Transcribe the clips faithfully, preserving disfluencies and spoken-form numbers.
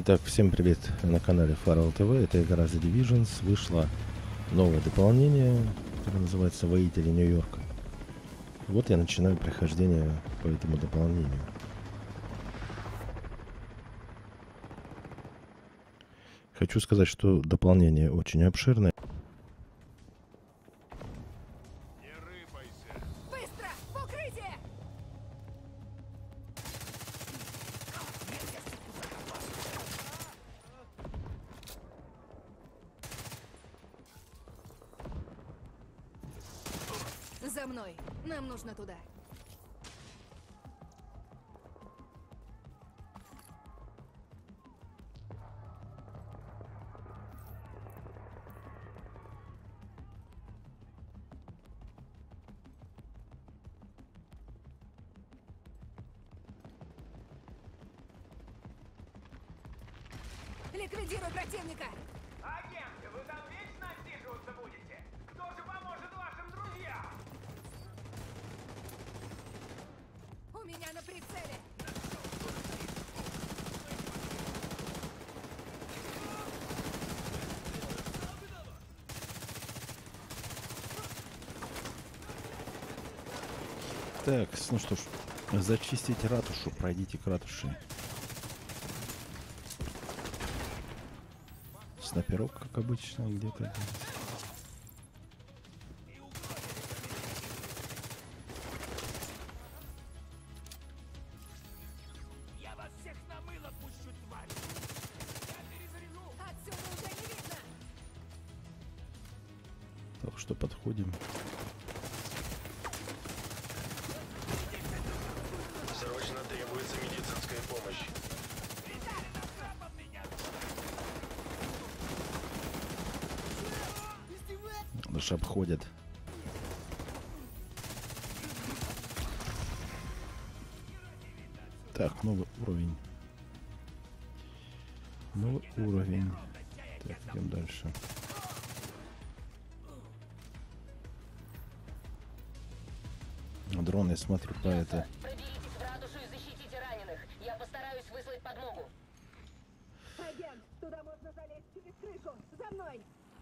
Итак, всем привет на канале Farrell ти ви. Это игра The Divisions. Вышло новое дополнение, которое называется Воители Нью-Йорка. Вот я начинаю прохождение по этому дополнению. Хочу сказать, что дополнение очень обширное. За мной. Нам нужно туда. Ликвидируй противника! Агенты, вы там вечно отсиживаться будете? Кто же поможет вашим друзьям? У меня на прицеле! Так, ну что ж, зачистить ратушу, пройдите к ратуше. Снайперок, как обычно, где-то. Я вас всех на мыло пущу, тварь! Я перезаряжу! Отсюда уже не видно! Так что подходим. Срочно требуется медицинская помощь. Лишь обходят. Так, новый уровень. Новый уровень. Так, идем дальше. Дрон, я смотрю по это. Проберитесь в ратушу и защитите раненых. Я постараюсь выслать подмогу. Агент, туда можно залезть через крышу! За мной!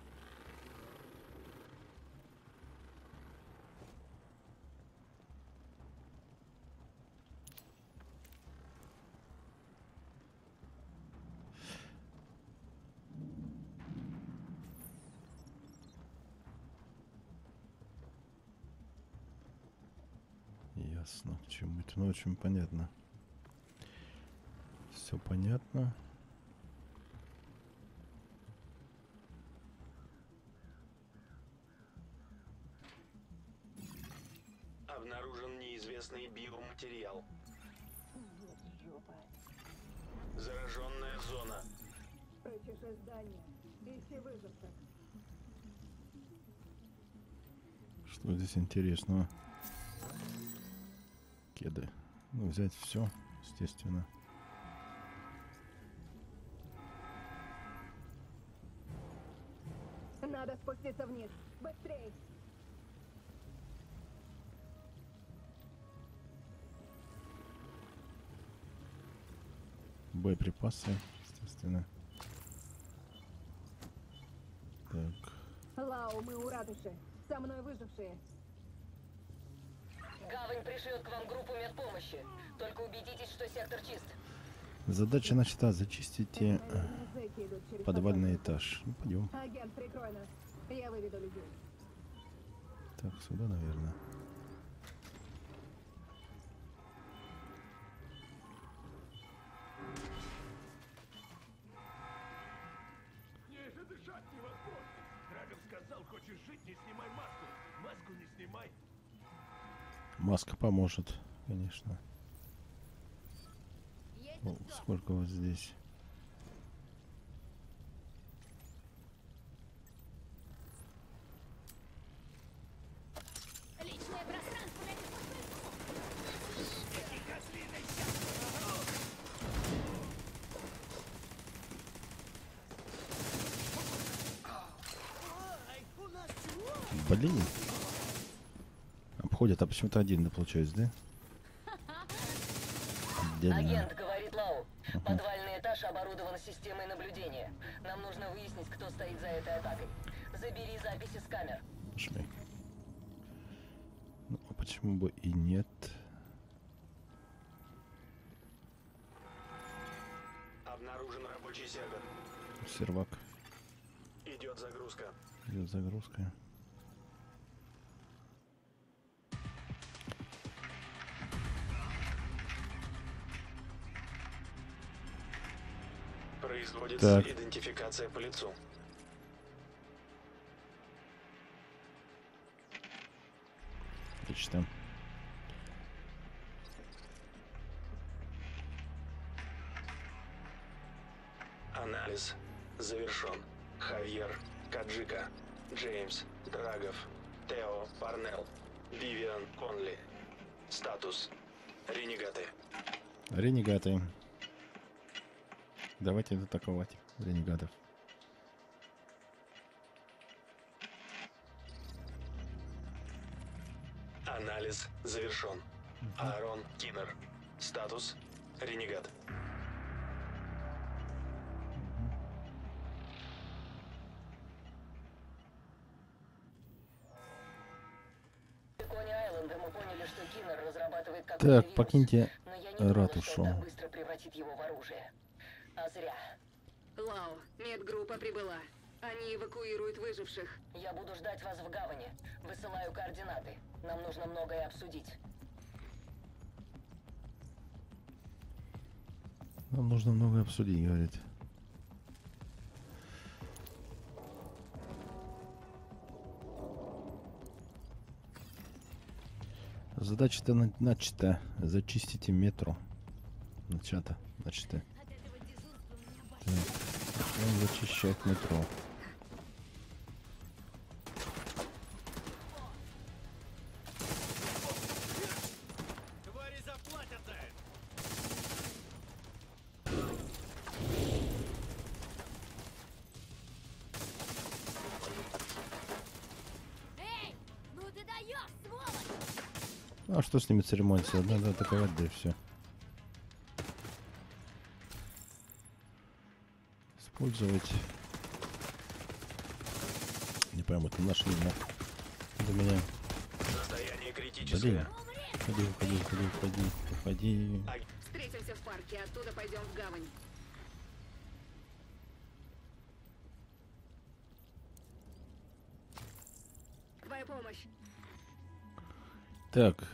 Ясно, к чему это, ну очень понятно. Все понятно. Обнаружен неизвестный биоматериал. Зараженная зона. Прочеши здание. Ищи выживших. Что здесь интересного? Кеды. Ну, взять все, естественно. Надо спуститься вниз. Быстрей! Боеприпасы, естественно. Так. Лау, мы у ратуши. Со мной выжившие. Гавань пришлет к вам группу медпомощи. Только убедитесь, что сектор чист. Задача начата. Зачистите э, Зэки идут через подвальный этаж. Ну, пойдем. подвал. Агент, прикрой нас. Я выведу людей. Так, сюда, наверное. Мне же дышать невозможно. Драгон сказал, хочешь жить, не снимай маску. Маску не снимай. Маска поможет, конечно. О, сколько вот здесь. Личное пространство для Блин. Обходят, а почему-то отдельно получается, да? Отдельно. Агент, говорит Лау. Подвальный этаж оборудован системой наблюдения. Нам нужно выяснить, кто стоит за этой атакой. Забери записи с камер. Жми. Ну, а почему бы и нет? Обнаружен рабочий сервер. Сервак. Идет загрузка. Идет загрузка. Производится Так. идентификация по лицу. Отлично. Анализ завершен. Хавьер Каджика, Джеймс Драгов, Тео Парнелл, Вивиан Конли. Статус. Ренегаты. Ренегаты. Давайте атаковать ренегатов. Анализ завершен. Аарон Киннер. Статус. Ренегат. Кони-Айленда мы поняли, что Киннер разрабатывает какой-то Так, вирус. покиньте Но я не думала, ратушу. что он так быстро превратит его в оружие. А зря. Лау, медгруппа прибыла. Они эвакуируют выживших. Я буду ждать вас в гавани. Высылаю координаты. Нам нужно многое обсудить. Нам нужно многое обсудить, говорит. Задача-то на- начата. Зачистите метро. Начата. Начата. Так. Начинаем зачищать метро. Твари заплатят за это! Эй, ну ты даешь, сволочь! А что с ними церемониться? Надо атаковать, да и все. Использовать. Не пойму, это нашли на до меня. Состояние критическое. Блин. Уходи, уходи, уходи, уходи, уходи. Встретимся в парке, оттуда пойдем в гавань. Твоя помощь. Так.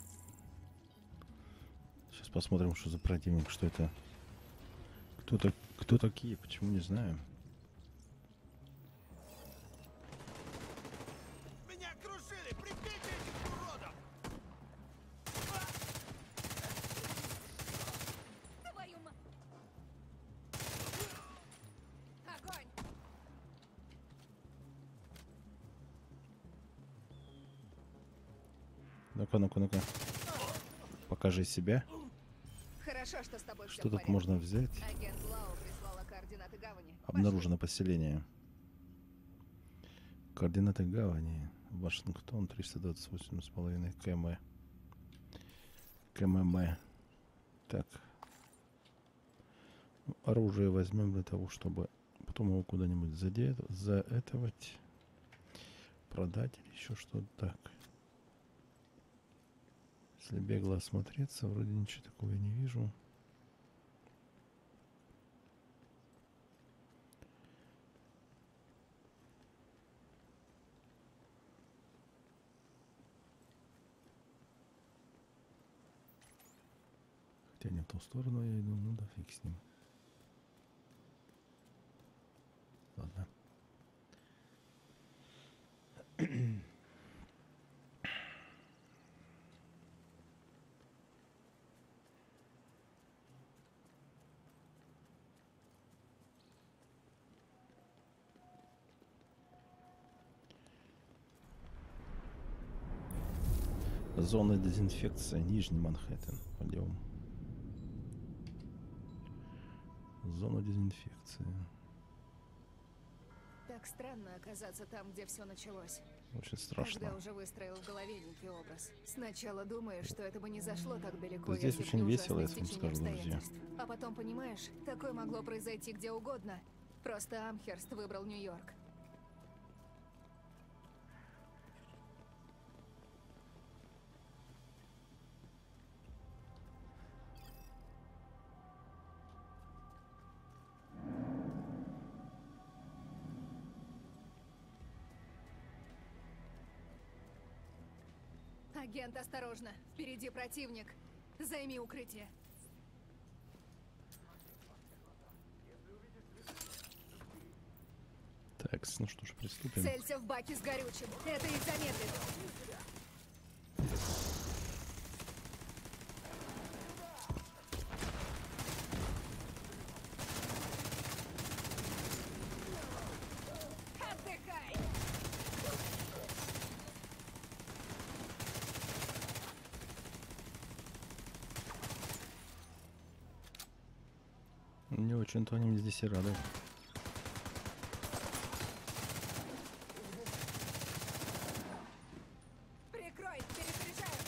Сейчас посмотрим, что за противник, что это. Кто-то, кто такие, почему не знаю. Меня окружили! Прибейте этих уродов! Твою ма... Огонь! Ну-ка, ну-ка, ну-ка. Покажи себя. Хорошо, что с тобой Что тут можно взять? Агент Лау прислала координаты гавани. Обнаружено поселение. Координаты гавани. Вашингтон, триста двадцать восемь с половиной км. КММ. Так. Ну, оружие возьмем для того, чтобы потом его куда-нибудь задеть, заэтовать, продать или еще что-то так. Если бегло осмотреться, вроде ничего такого я не вижу. Хотя не в ту сторону я иду, ну да фиг с ним. Ладно. Зона дезинфекции, Нижний Манхэттен. Пойдем. Зона дезинфекции. Так странно оказаться там, где все началось. Очень страшно. Когда уже выстроил в голове некий образ. Сначала думаешь, что это бы не зашло так далеко, Да здесь если бы очень не весело, ужасное я вам стечение скажу, друзья. обстоятельств. А потом понимаешь, такое могло произойти где угодно. Просто Амхерст выбрал Нью-Йорк. Агент, осторожно. Впереди противник. Займи укрытие. Так, ну что ж, приступим. Целься в баке с горючим. Это их замедлит. Отдыхай! Не очень-то они мне здесь и рады. Прикрой, перезаряжаю.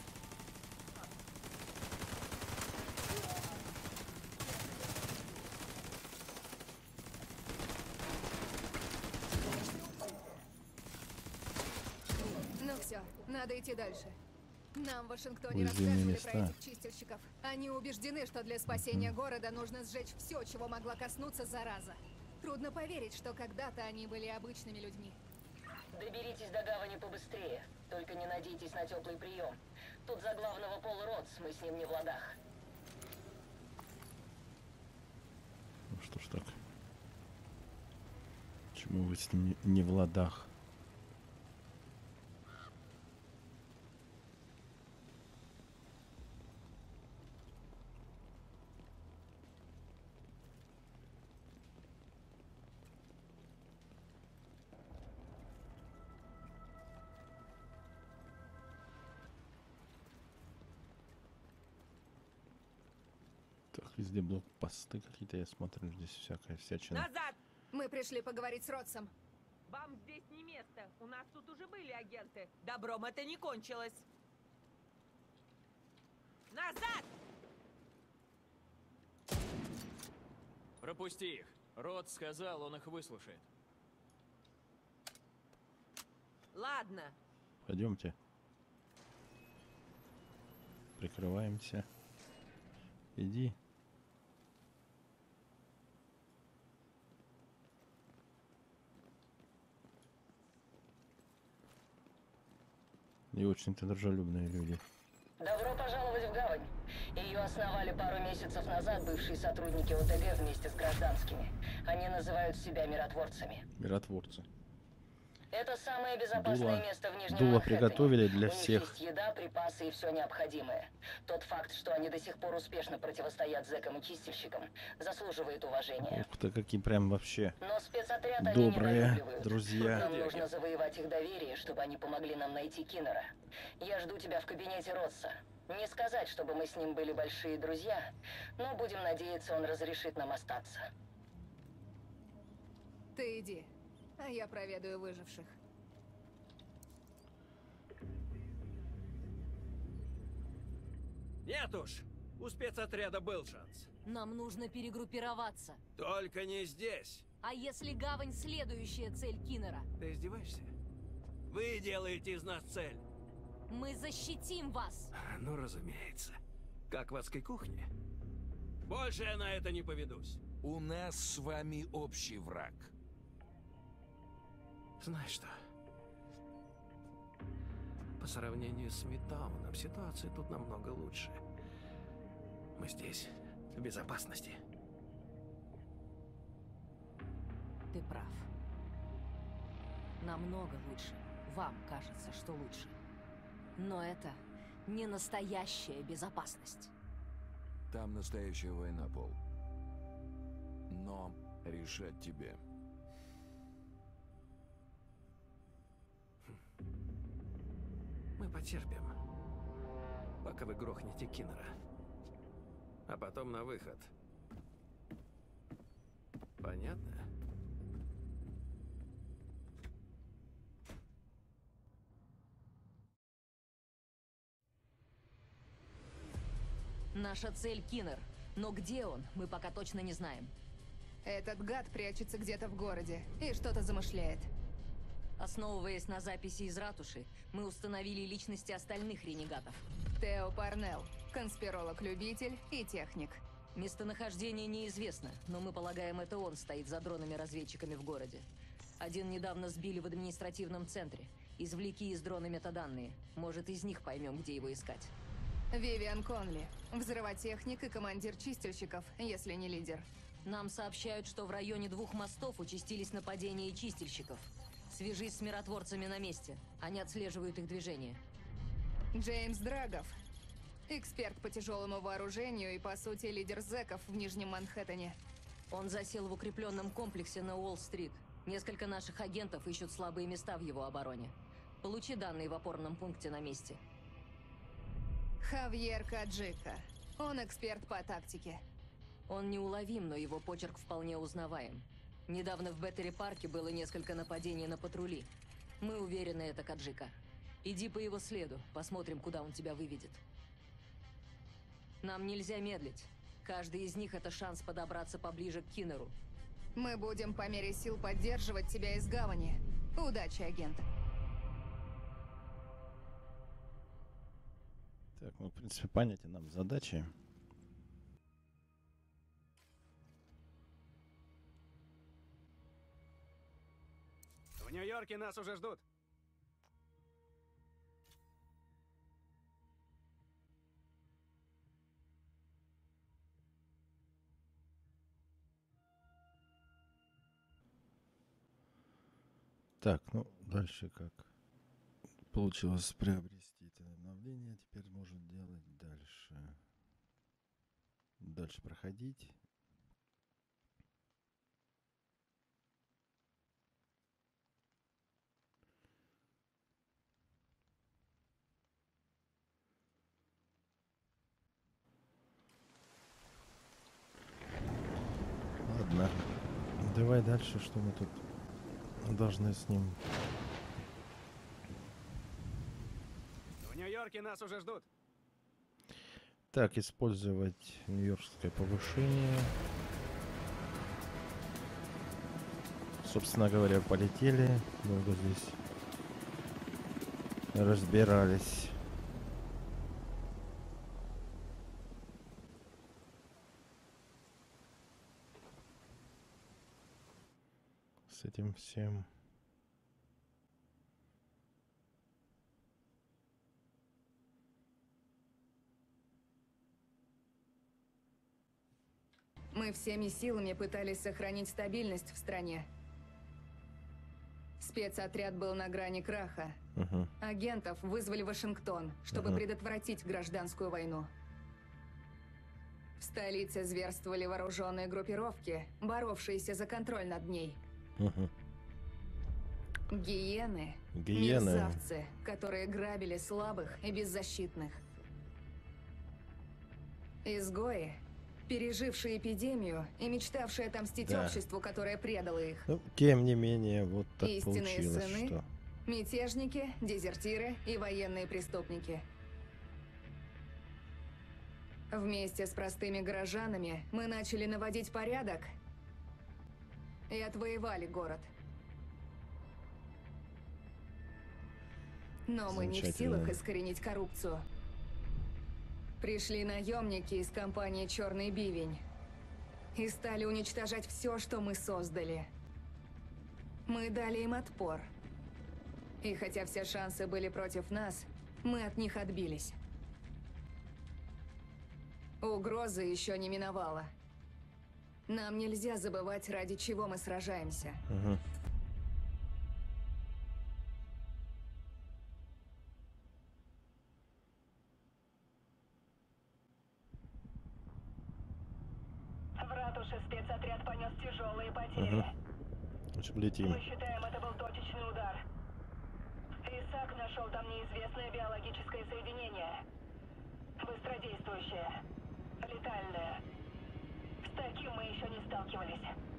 Ну все, надо идти дальше. Нам в Вашингтоне Уязвимые рассказывали про места. этих чистильщиков. Они убеждены, что для спасения города нужно сжечь все, чего могла коснуться зараза. Трудно поверить, что когда-то они были обычными людьми. Доберитесь до гавани побыстрее. Только не надейтесь на теплый прием. Тут за главного Пол Ротс, мы с ним не в ладах. Ну что ж так. Почему вы с ним не- не в ладах? Так, везде блокпосты какие-то, я смотрю, здесь всякая всячина. Назад! Мы пришли поговорить с Ротсом. Вам здесь не место. У нас тут уже были агенты. Добром это не кончилось. Назад! Пропусти их. Рот сказал, он их выслушает. Ладно. Пойдемте. Прикрываемся. Иди. И очень-то дружелюбные люди. Добро пожаловать в гавань. Ее основали пару месяцев назад бывшие сотрудники ОТГ вместе с гражданскими. Они называют себя миротворцами. Миротворцы. Это самое безопасное Дуло- место в Нижнем дуло Манхэттене. приготовили для У них всех. есть еда, припасы и все необходимое. Тот факт, что они до сих пор успешно противостоят зэкам и чистильщикам, заслуживает уважения. Ух ты, какие прям вообще Но спецотряд они добрые недолюбливают. друзья. Нам нужно завоевать их доверие, чтобы они помогли нам найти Киннера. Я жду тебя в кабинете Ротса. Не сказать, чтобы мы с ним были большие друзья, но будем надеяться, он разрешит нам остаться. Ты иди, а я проведаю выживших. Нет уж, у спецотряда был шанс. Нам нужно перегруппироваться. Только не здесь. А если гавань следующая цель Киннера? Ты издеваешься? Вы делаете из нас цель. Мы защитим вас! Ну, разумеется. Как в адской кухне. Больше я на это не поведусь. У нас с вами общий враг. Знаешь что? По сравнению с Мидтауном, ситуация тут намного лучше. Мы здесь, в безопасности. Ты прав. Намного лучше. Вам кажется, что лучше. Но это не настоящая безопасность. Там настоящая война, Пол. Но решать тебе. Мы потерпим, пока вы грохнете Киннера. А потом на выход. Понятно? Наша цель — Киннер. Но где он, мы пока точно не знаем. Этот гад прячется где-то в городе и что-то замышляет. Основываясь на записи из ратуши, мы установили личности остальных ренегатов. Тео Парнелл, конспиролог-любитель и техник. Местонахождение неизвестно, но мы полагаем, это он стоит за дронами-разведчиками в городе. Один недавно сбили в административном центре. Извлеки из дрона метаданные. Может, из них поймем, где его искать. Вивиан Конли, взрывотехник и командир чистильщиков, если не лидер. Нам сообщают, что в районе двух мостов участились нападения чистильщиков. Свяжись с миротворцами на месте. Они отслеживают их движение. Джеймс Драгов, эксперт по тяжелому вооружению и, по сути, лидер зэков в Нижнем Манхэттене. Он засел в укрепленном комплексе на Уолл-стрит. Несколько наших агентов ищут слабые места в его обороне. Получи данные в опорном пункте на месте. Хавьер Каджика. Он эксперт по тактике. Он неуловим, но его почерк вполне узнаваем. Недавно в Беттери-парке было несколько нападений на патрули. Мы уверены, это Каджика. Иди по его следу, посмотрим, куда он тебя выведет. Нам нельзя медлить. Каждый из них — это шанс подобраться поближе к Киннеру. Мы будем по мере сил поддерживать тебя из гавани. Удачи, агент. Так, ну, в принципе, понятен нам задачи. В Нью-Йорке нас уже ждут. Так, ну, дальше как получилось приобрести это обновление, теперь может делать дальше. Дальше проходить. Ладно, давай дальше, что мы тут должны с ним. В Нью-Йорке нас уже ждут. Так, использовать нью-йоркское повышение. Собственно говоря, полетели. Долго здесь разбирались. С этим всем. Мы всеми силами пытались сохранить стабильность в стране. Спецотряд был на грани краха. Угу. Агентов вызвали в Вашингтон, чтобы угу. предотвратить гражданскую войну. В столице зверствовали вооруженные группировки, боровшиеся за контроль над ней. Угу. Гиены, Гиены. мерзавцы, которые грабили слабых и беззащитных. Изгои, пережившие эпидемию и мечтавшие отомстить да. обществу, которое предало их. Ну, тем не менее, вот так Истинные получилось, сыны, что... мятежники, дезертиры и военные преступники. Вместе с простыми горожанами мы начали наводить порядок и отвоевали город. Но мы не в силах искоренить коррупцию. Пришли наемники из компании «Черный бивень» и стали уничтожать все, что мы создали. Мы дали им отпор. И хотя все шансы были против нас, мы от них отбились. Угроза еще не миновала. Нам нельзя забывать, ради чего мы сражаемся. Угу. В ратуше спецотряд понес тяжелые потери. Угу. В общем, летим. Мы считаем, это был точечный удар. Исаак нашел там неизвестное биологическое соединение. Быстродействующее. Летальное. С таким мы еще не сталкивались.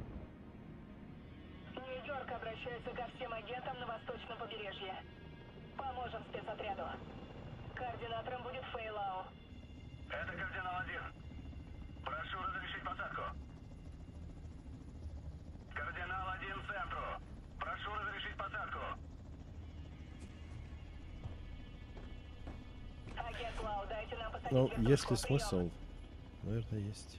Нью-Йорк обращается ко всем агентам на восточном побережье. Поможем спецотряду. Координатором будет Фейлау. Это кардинал один. Прошу разрешить посадку. Кардинал один центру. Прошу разрешить посадку. Агент Лау, дайте нам посадить Ну, вертушку. есть ли Прием. смысл? Наверное, есть.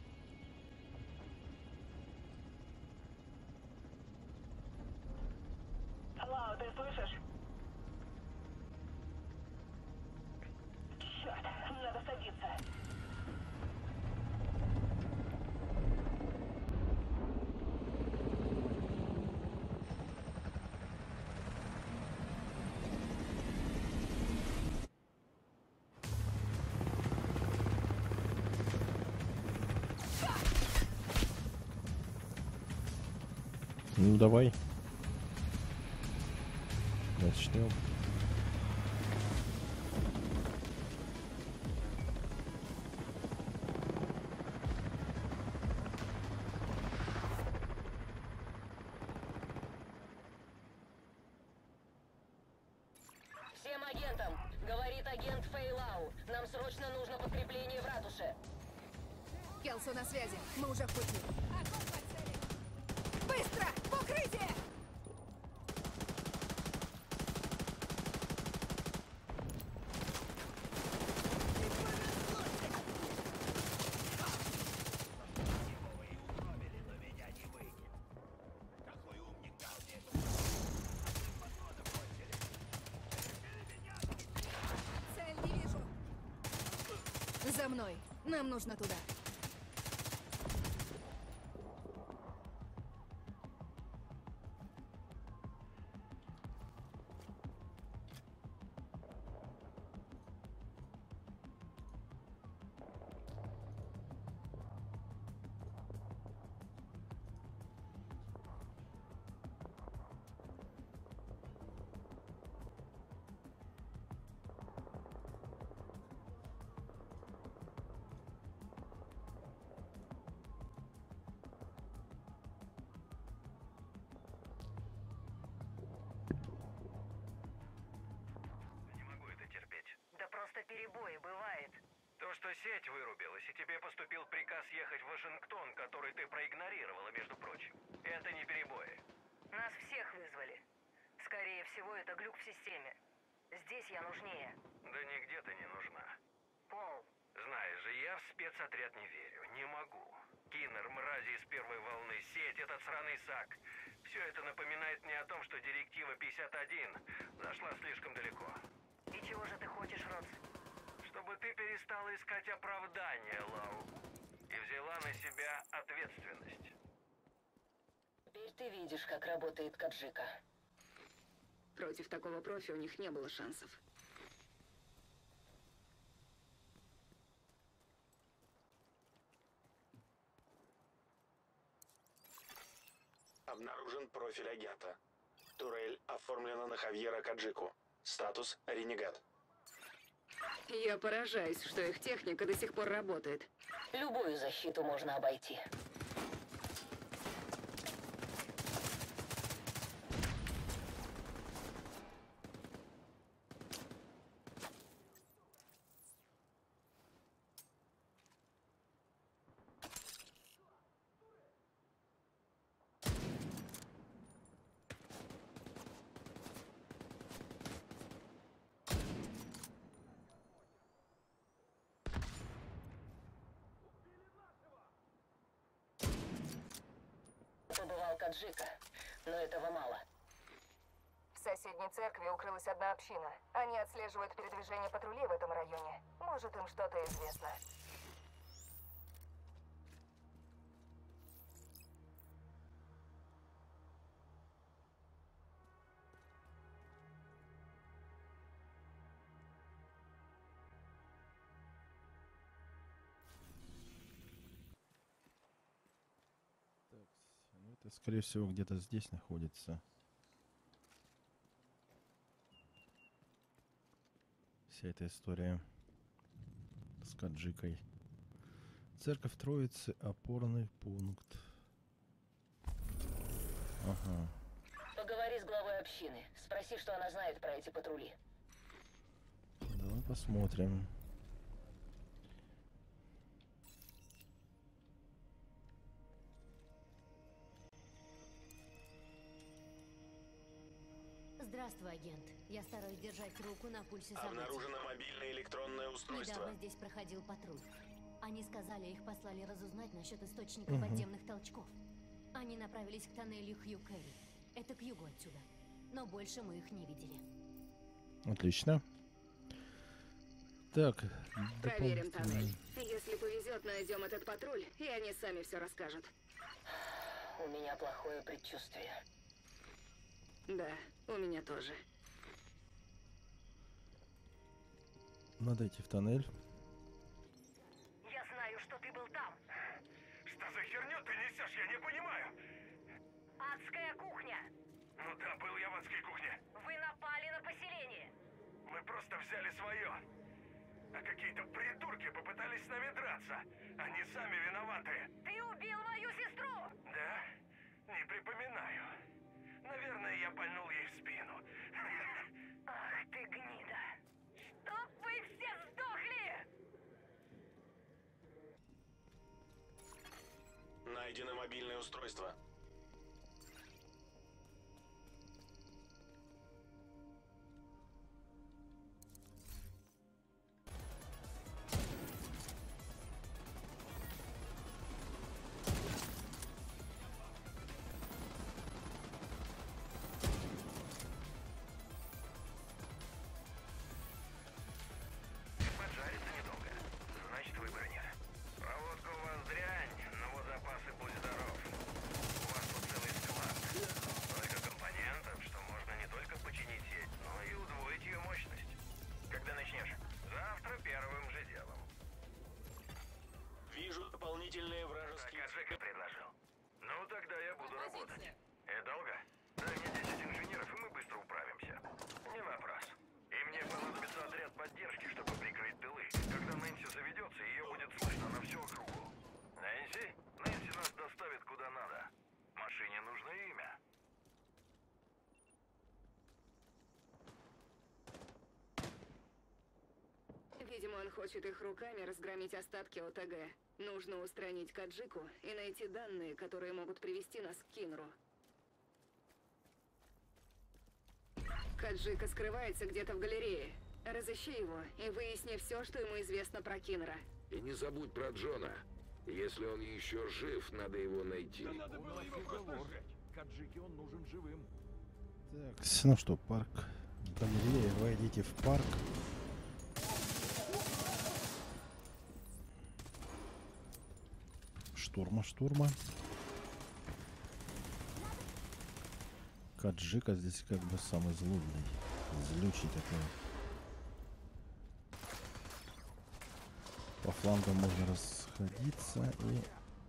Лау, ты слышишь? Черт, надо садиться. Ну, давай. Начнем. Всем агентам, говорит агент Фейлау. Нам срочно нужно подкрепление в ратуше. Келсу на связи. Мы уже в пути. Быстро! В укрытие! Цель не вижу. За мной. Нам нужно туда. Не могу это терпеть. Да просто перебои бывает. То, что сеть вырубилась, и тебе поступил приказ ехать в Вашингтон, который ты проигнорировала, между прочим. Это не перебои. Нас всех вызвали. Скорее всего, это глюк в системе. Здесь я нужнее. Да нигде ты не нужна. Пол, Знаешь же, я в спецотряд не верю. Не могу. Киннер, мрази из первой волны, сеть, этот сраный САК. Все это напоминает мне о том, что директива пятьдесят один зашла слишком далеко. и чего же ты хочешь, Ротс? Чтобы ты перестала искать оправдания, Лау, и взяла на себя ответственность. Теперь ты видишь, как работает Каджика. Против такого профи у них не было шансов. Обнаружен профиль агента. Турель оформлена на Хавьера Каджику. Статус «Ренегат». Я поражаюсь, что их техника до сих пор работает. Любую защиту можно обойти. Побывал Каджика, но этого мало. В соседней церкви укрылась одна община. Они отслеживают передвижение патрулей в этом районе. Может, им что-то известно. Ну, это, скорее всего, где-то здесь находится. Вся эта история с Каджикой. Церковь Троицы, опорный пункт. Ага. Поговори с главой общины. Спроси, что она знает про эти патрули. Давай посмотрим. Здравствуй, агент. Я стараюсь держать руку на пульсе событий. Обнаружено мобильное электронное устройство. Недавно здесь проходил патруль. Они сказали, их послали разузнать насчет источника Мгм. подземных толчков. Они направились к тоннелю Хью Кэрри. Это к югу отсюда. Но больше мы их не видели. Отлично. Так. Проверим дополнительные- тоннель. Если повезет, найдем этот патруль, и они сами все расскажут. У меня плохое предчувствие. Да, у меня тоже. Надо идти в тоннель. Я знаю, что ты был там. Что за херню ты несешь, я не понимаю. Адская кухня! Ну да, был я в адской кухне. Вы напали на поселение! Мы просто взяли свое. А какие-то придурки попытались с нами драться. Они сами виноваты. Ты убил мою сестру! Да? Не припоминаю. Наверное, я пальнул ей в спину. Ах ты гнида! Чтоб вы все сдохли! Найдено мобильное устройство. Поджариться недолго. Значит, выбора нет. Проводка у вас дрянь, но вот запасы будь здоров. У вас тут целый склад. Столько компонентов, что можно не только починить сеть, но и удвоить ее мощность. Когда начнешь? Завтра первым же делом. Вижу дополнительные вражеские... Так, Аджика предложил. Ну, тогда я буду работать. И долго? Дай мне десять инженеров, и мы быстро управимся. Не вопрос. И мне понадобится отряд поддержки, чтобы прикрыть тылы. Когда Нэнси заведется, ее будет слышно на всю округу. Нэнси? Нэнси нас доставит куда надо. Машине нужно имя. Видимо, он хочет их руками разгромить остатки ОТГ. Нужно устранить Каджику и найти данные, которые могут привести нас к Кинру. Каджика скрывается где-то в галерее. Разыщи его и выясни все, что ему известно про Кинра. И не забудь про Джона. Если он еще жив, надо его найти. Да надо было его просто сжечь. Каджике он нужен живым. Так, ну что, парк. Галерея, войдите в парк. Штурма, штурма. Каджика здесь как бы самый злобный. Злючий такой. По флангам можно расходиться и...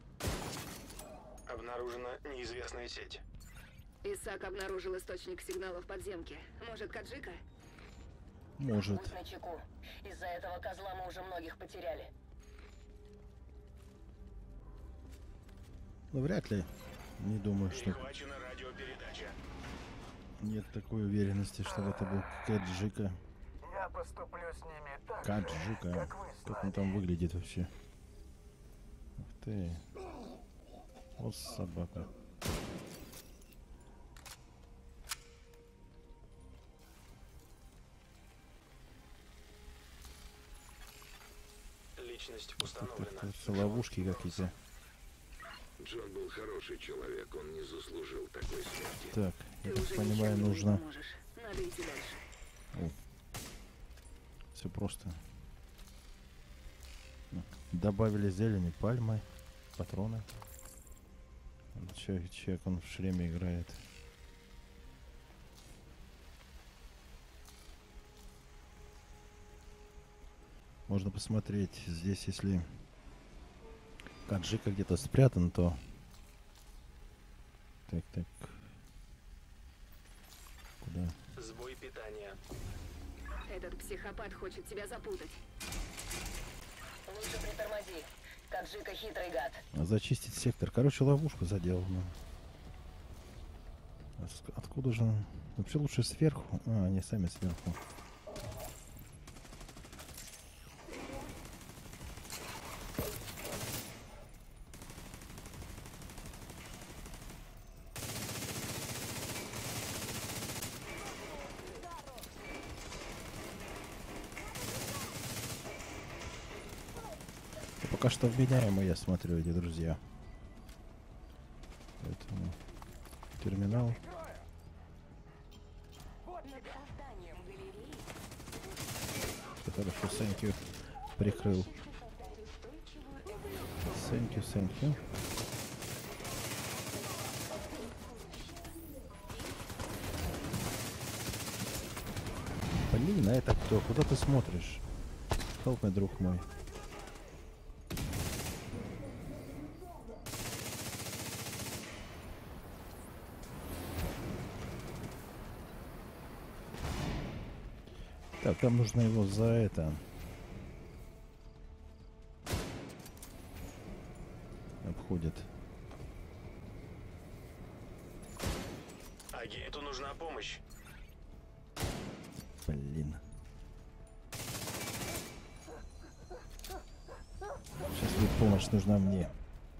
Обнаружена неизвестная сеть. Исаак обнаружил источник сигнала в подземке. Может, Каджика? Может. Будь начеку. Из-за этого козла мы уже многих потеряли. Ну, вряд ли. Не думаю, что... Перехвачена радиопередача. Нет такой уверенности, что это был Каджика. Я поступлю с ними так Каджика. как вы с Как он там выглядит вообще? Ух ты. Вот собака. Личность Так, установлена. так, все ловушки какие-то. Джон был хороший человек, он не заслужил такой смерти. Так, я Ты так уже понимаю, ничем ему не нужно... поможешь. Надо идти дальше. Все просто. Добавили зелени, пальмы, патроны. Человек, человек, он в шлеме играет. Можно посмотреть здесь, если Каджика где-то спрятан, то... Так, так. Куда? Сбой питания. Этот психопат хочет тебя запутать. Лучше притормози. Каджика хитрый гад. А зачистить сектор. Короче, ловушку заделана. А ск- Откуда же? он? Вообще лучше сверху. А, они сами сверху. пока что вменяемые, я смотрю, эти друзья. Поэтому терминал. Это хорошо, Сэнкью прикрыл. Сэнкью, Сэнкью. Блин, а это кто? Куда ты смотришь? Help me, друг мой. Так, там нужно его за это. Обходит. Агенту нужна помощь. Блин. Сейчас будет помощь нужна мне.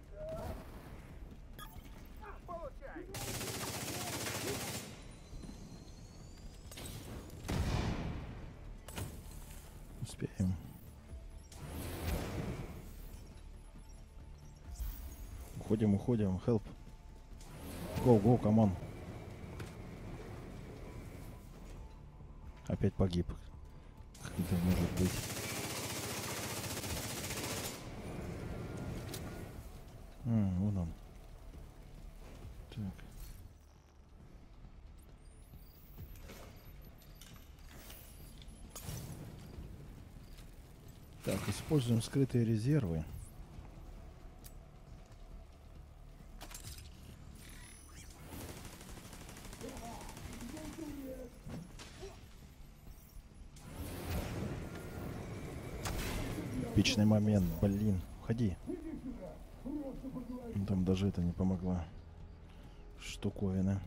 Успеем. Уходим, уходим. Help. Go, go, come on. Опять погиб. Как это может быть? А, вон он. Так. Так, используем скрытые резервы. Эпичный момент, блин, уходи. Там даже это не помогла штуковина.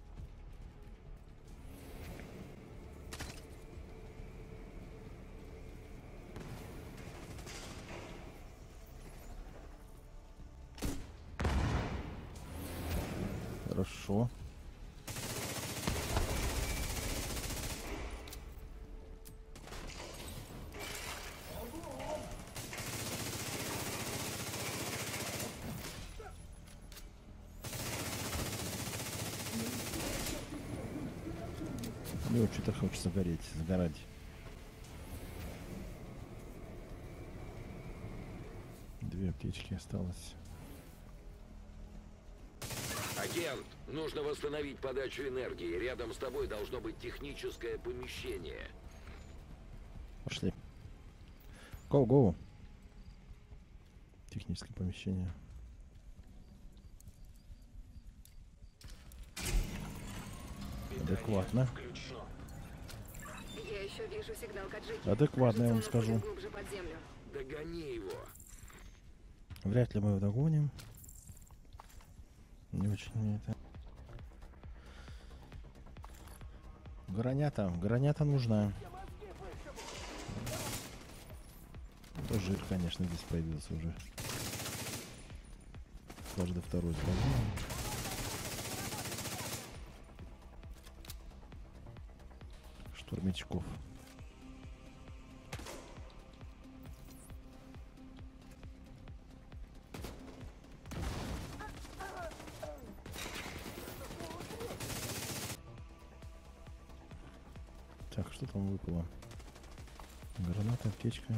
Хорошо. Мне что-то хочется гореть, сгорать. Две аптечки осталось. Агент, нужно восстановить подачу энергии. Рядом с тобой должно быть техническое помещение. Пошли. Go, go. Техническое помещение. Адекватно. Я еще вижу сигнал Каджики. Адекватно, я вам скажу. Глубже под землю. Догони его. Вряд ли мы его догоним. Не очень мне это. Гранята. Гранята нужна. То жир, конечно, здесь появился уже. Каждый второй сбавляем. Штурмячков. Так, что там выпало? Граната, аптечка.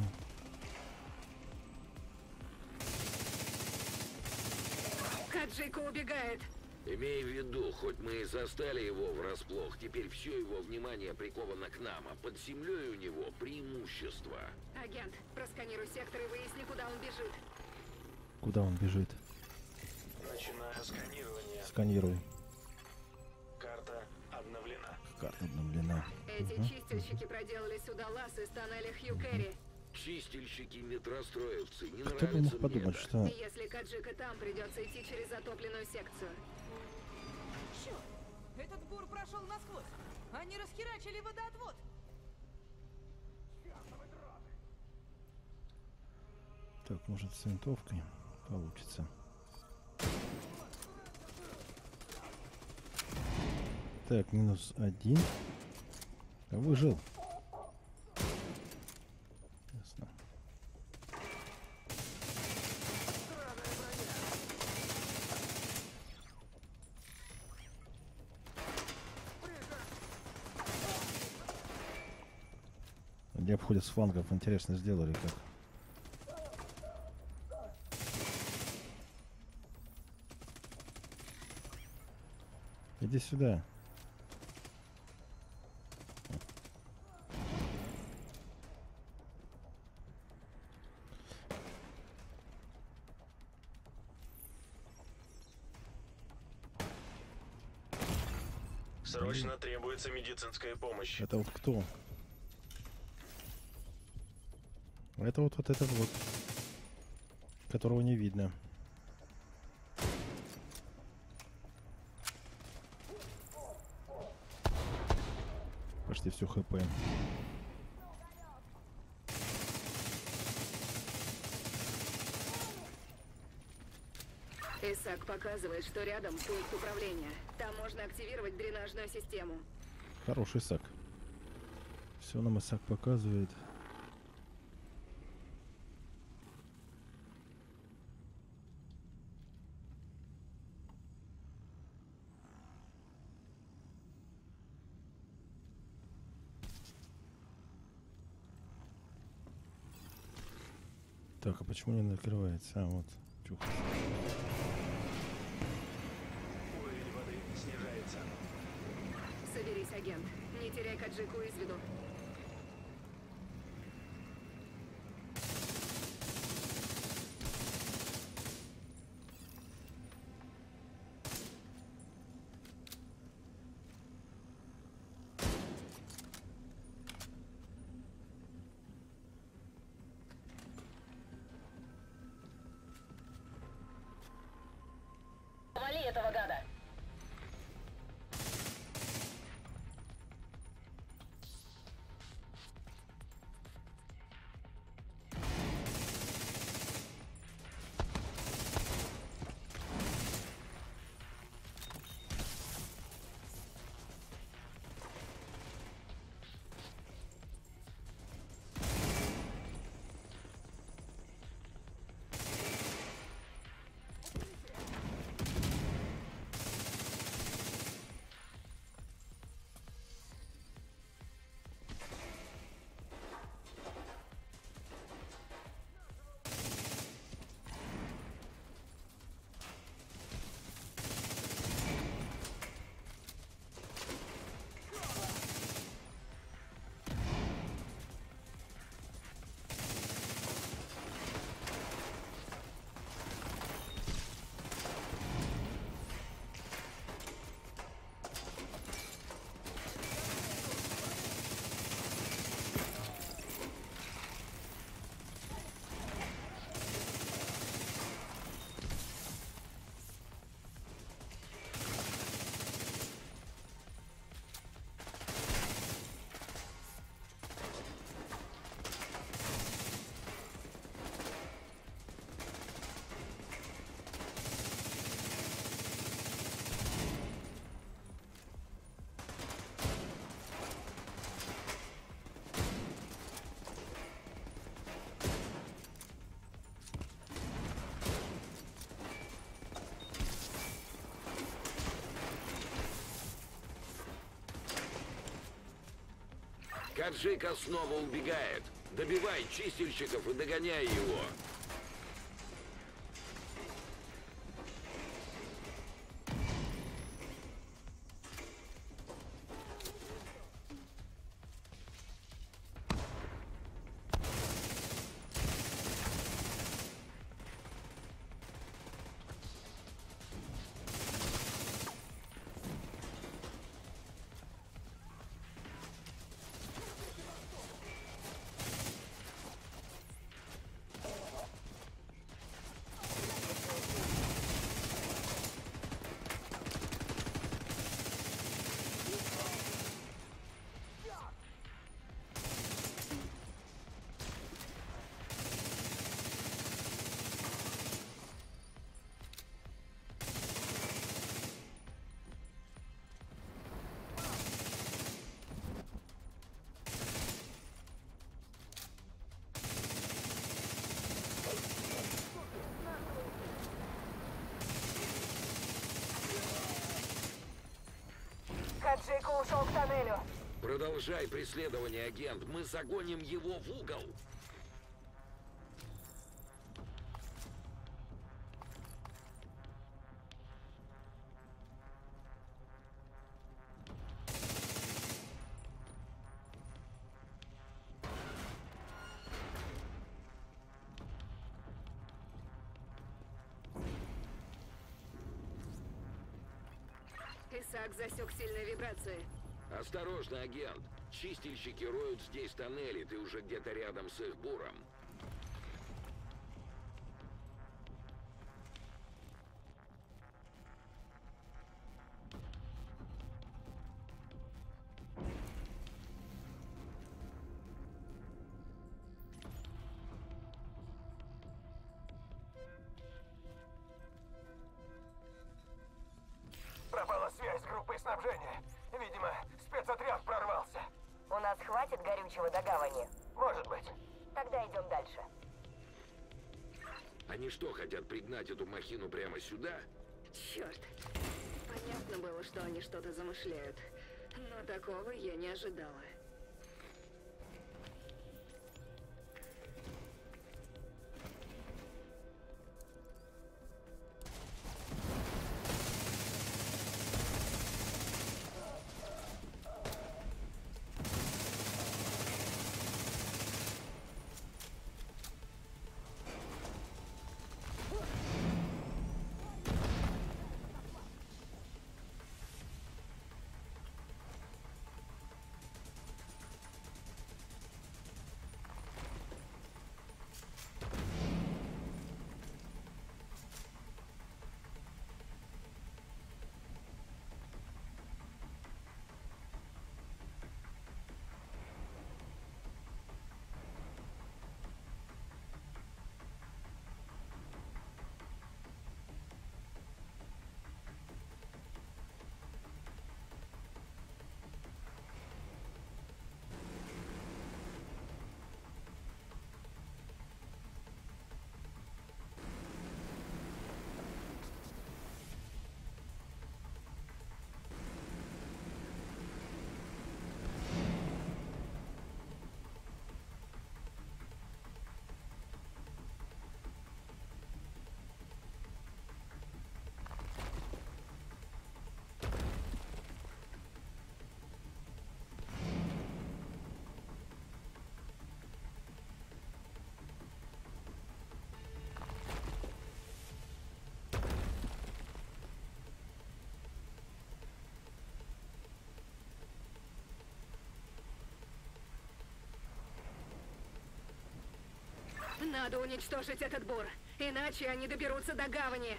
Каджика убегает. Имей в виду, хоть мы и застали его врасплох, теперь все его внимание приковано к нам, а под землей у него преимущество. Агент, просканируй сектор и выясни, куда он бежит. Куда он бежит? Начинаю сканирование. Сканируй. Карта обновлена. Карта обновлена. Эти Угу. чистильщики проделали сюда лаз из тоннеля Хью-Керри. Чистильщики метростроевцы, не Кто бы нравится мог мне подумать, это. что... Если Каджика там, придется идти через затопленную секцию. Черт! Этот бур прошел насквозь. Они расхерачили водоотвод. Так, может, с винтовкой получится. Так, минус один. А выжил. Ясно. Или обходят с флангов. Интересно сделали как. Иди сюда. Срочно требуется медицинская помощь. Это вот кто? Это вот, вот этот вот, которого не видно. Почти все хп. Исаак показывает, что рядом пункт управления. Там можно активировать дренажную систему. Хороший Исаак. Все нам Исаак показывает. Так, а почему не накрывается? А, вот. Чух. Уровень воды снижается. Соберись, агент. Не теряй Каджику из виду. Вали этого гада! Каджика снова убегает. Добивай чистильщиков и догоняй его. Каджику ушел к тоннелю. Продолжай преследование, агент. Мы загоним его в угол. Исаак засек сильные вибрации. Осторожно, агент. Чистильщики роют здесь тоннели. Ты уже где-то рядом с их буром. Пропала связь с группой снабжения. Видимо, спецотряд прорвался. У нас хватит горючего до гавани? Может быть. Тогда идем дальше. Они что, хотят пригнать эту махину прямо сюда? Черт. Понятно было, что они что-то замышляют. Но такого я не ожидала. Надо уничтожить этот бур, иначе они доберутся до гавани.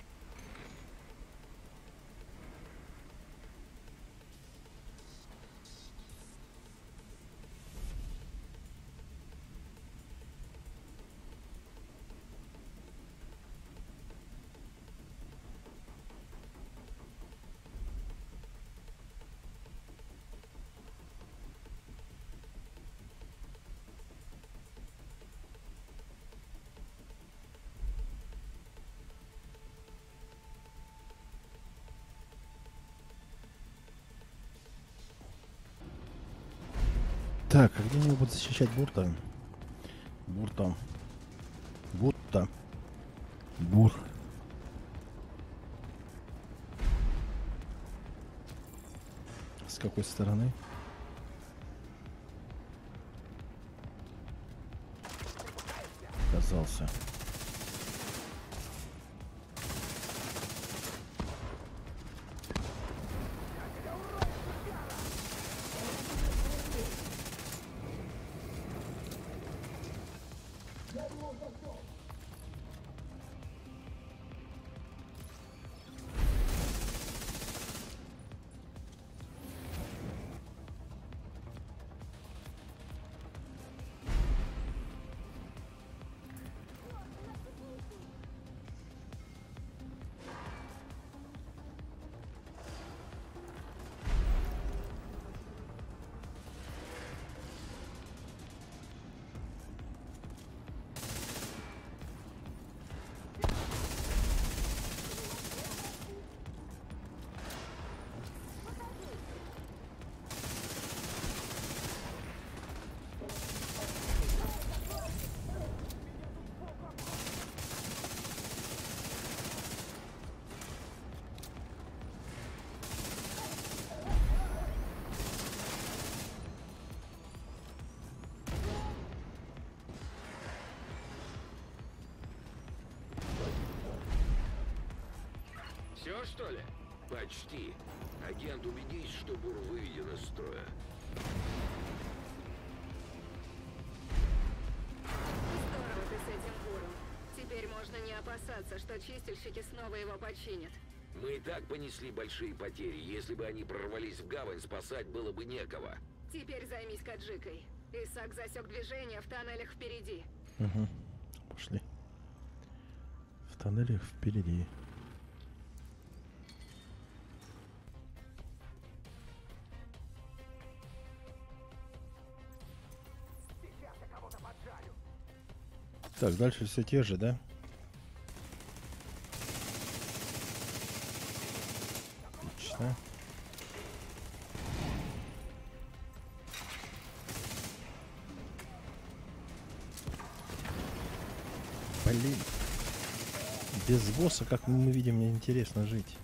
Так, а где они будут защищать Бурта? Бурта. Бурта. Бур. С какой стороны? Оказался. Все, что ли? Почти. Агент, убедись, что бур выведен из строя. Здорово ты с этим буром. Теперь можно не опасаться, что чистильщики снова его починят. Мы и так понесли большие потери. Если бы они прорвались в гавань, спасать было бы некого. Теперь займись Каджикой. Исаак засек движение в тоннелях впереди. Угу. Пошли. В тоннелях впереди. Так, дальше все те же, да? Отлично. Блин. Без босса, как мы видим, мне интересно жить.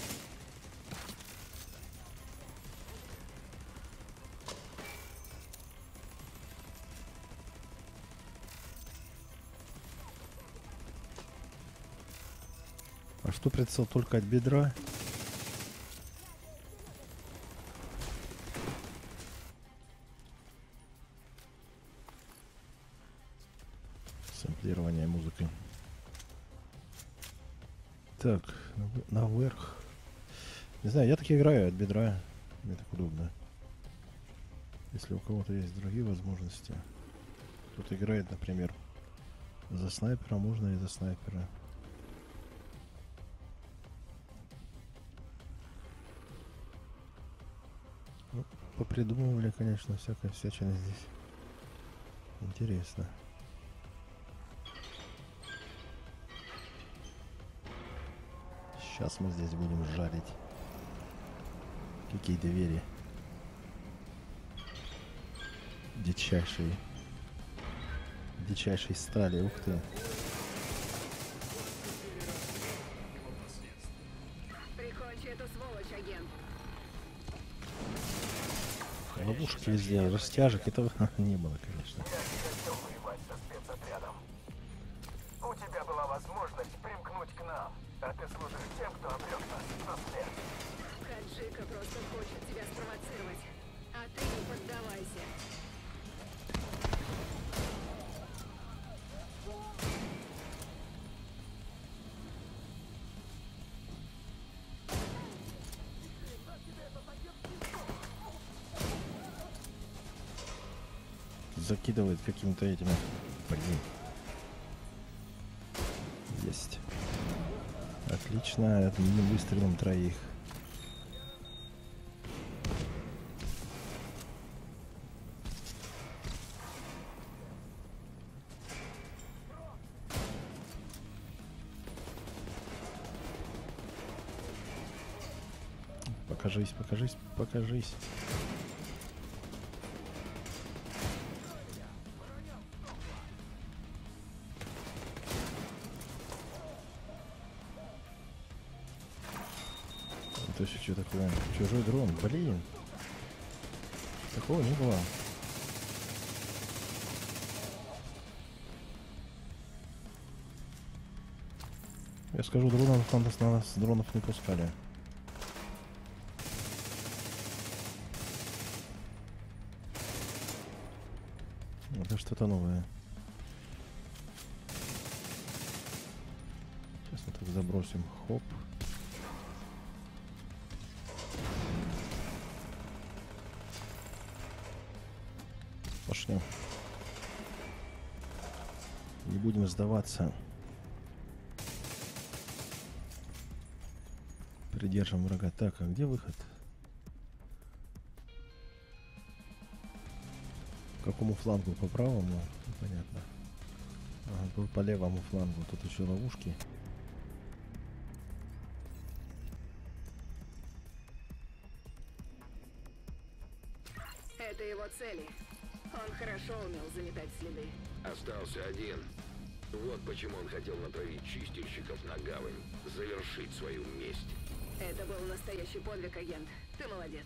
А что прицел только от бедра? Сэмплирование музыки. Так, наверх. Не знаю, я так играю от бедра. Мне так удобно. Если у кого-то есть другие возможности. Кто-то играет, например, за снайпера, можно и за снайпера. Ну, попридумывали, конечно, всякая всячина здесь. Интересно. Сейчас мы здесь будем жарить какие-то двери. Дичайшие. Дичайшей стали. Ух ты. Прикончи эту сволочь, агент. Ловушки везде, растяжек этого не было, конечно. У тебя была возможность примкнуть к нам, а ты служишь тем, кто обрек нас на след. Каджика просто хочет тебя спровоцировать, а ты не поддавайся. Закидывает каким-то этим. Блин. Есть. Отлично. Одним выстрелом троих. Покажись, покажись, покажись. Это еще что такое? Чужой дрон, блин. Такого не было. Я скажу, дронов на нас, на нас дронов не пускали. Это что-то новое. Сейчас мы так забросим. Хоп. Пошли. Не будем сдаваться. Придержим врага. Так, а где выход? По какому флангу? По правому? Понятно. Ага, по, по левому флангу. Тут еще ловушки. Это его цели. Он хорошо умел заметать следы. Остался один. Вот почему он хотел натравить чистильщиков на гавань. Завершить свою месть. Это был настоящий подвиг, агент. Ты молодец.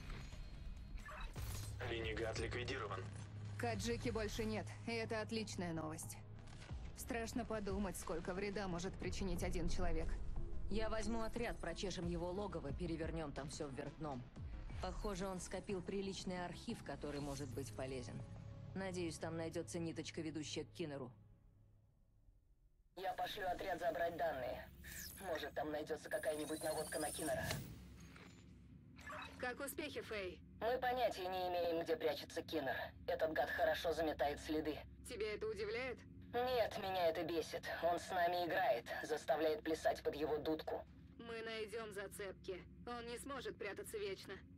Ренегат ликвидирован. Каджики больше нет, и это отличная новость. Страшно подумать, сколько вреда может причинить один человек. Я возьму отряд, прочешем его логово, перевернем там все вверх дном. Похоже, он скопил приличный архив, который может быть полезен. Надеюсь, там найдется ниточка, ведущая к Киннеру. Я пошлю отряд забрать данные. Может, там найдется какая-нибудь наводка на Киннера. Как успехи, Фэй? Мы понятия не имеем, где прячется Киннер. Этот гад хорошо заметает следы. Тебя это удивляет? Нет, меня это бесит. Он с нами играет, заставляет плясать под его дудку. Мы найдем зацепки. Он не сможет прятаться вечно.